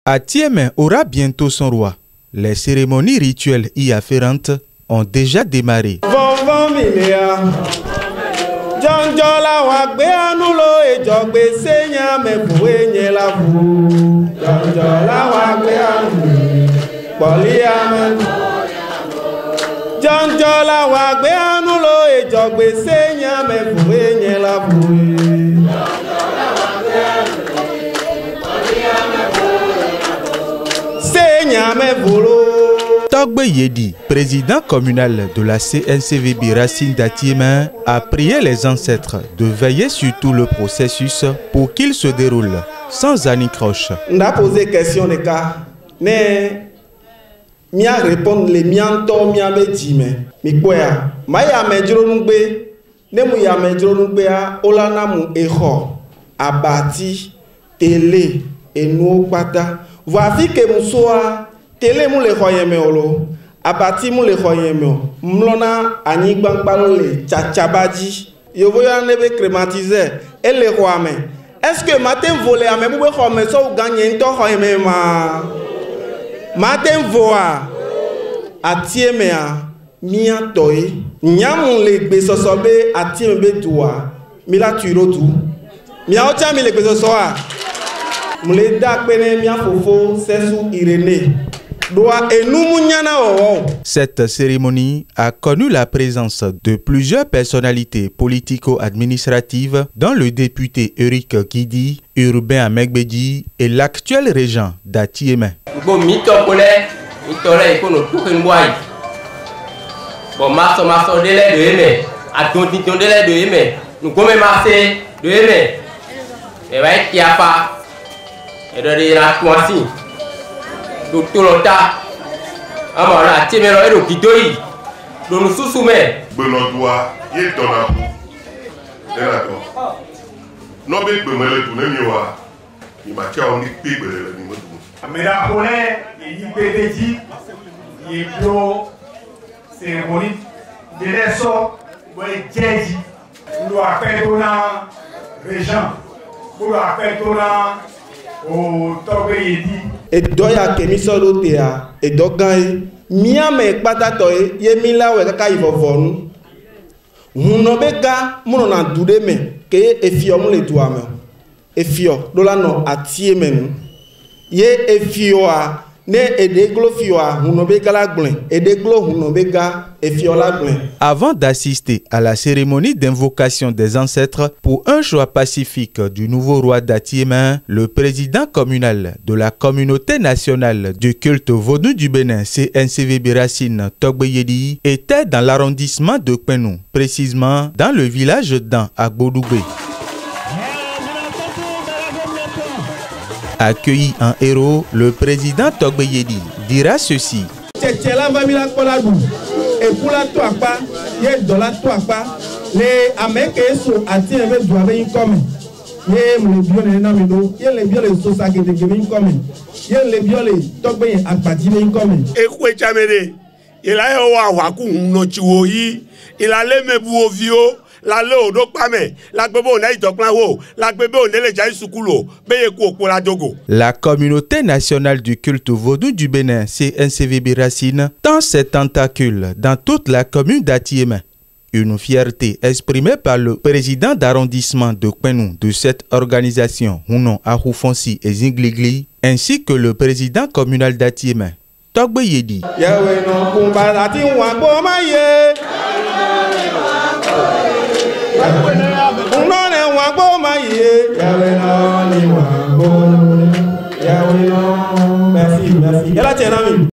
Atiémè aura bientôt son roi. Les cérémonies rituelles y afférentes ont déjà démarré. Togbe Yedi, président communal de la CNCVB Racine d'Atiémè, a prié les ancêtres de veiller sur tout le processus pour qu'il se déroule sans anicroche. On a posé question de cas, mais mia répondre les mianto mia bedime. Mi kwea, maya medro nugbe, ne mu ya medro nugbe a olana mu eho, abati, télé et nous pata. Voici que musoa télé mu le khoyeme olo, abati mu le khoyeme, mlona anigban parole tchachabaji. Yo voya nebe crématisé et le khoame. Est-ce que matin volé à me boube khoame so gagner to khoyeme ma matin voa Atiémè mia toy nyamu le gbesosobe Atiémè be doa mila tuirotu mia ocha mi le gbesosoa mule da pene mia fofo sesu Irénée doa enumu nyana owo. Cette cérémonie a connu la présence de plusieurs personnalités politico-administratives dont le député Eric Guidi, Urbain Amegbedi et l'actuel régent d'Atiémè. Bon, maso délai de aimer, attention délai de aimer, nous comme massé de aimer, et va qui a pas, et de la toici, docteur Lota, à la Timéro et le Kidoi, dont nous sous-soumet. Benoît, il est dans la boue. D'accord. Non, mais je me tourner mieux. Il m'a dit on est pire le niveau. Mais la colère, il est dit, il est pro cérémonie de l'essor, il est dit, nous appelons régent, nous appelons au Togbe Yedi. Et doya kemisolo tea, et dogaye, miame patatoye, yemila weka ivovonu. Hunobeka, monona dudeme, ke efiom le douame. Efio, dola no Atiémè. Ye efioa, ne edeglo fioa, hunobeka la glen, edeglo hunobeka efiola glen. Avant d'assister à la cérémonie d'invocation des ancêtres pour un choix pacifique du nouveau roi d'Atiémè, le président communal de la communauté nationale du culte vaudou du Bénin, CNCVB Racine Togbe Yedi, était dans l'arrondissement de Kpenou, précisément dans le village d'An à Gbodougbé. Accueilli en héros, le président Togbe Yedi dira ceci. La communauté nationale du culte vaudou du Bénin, CNCVB Racine, tend ses tentacules dans toute la commune d'Atiémè. Une fierté exprimée par le président d'arrondissement de Kpenou de cette organisation, Hunon Ahoufonsi et Zingligli, ainsi que le président communal d'Atiémè, Togbe Yedi. Merci.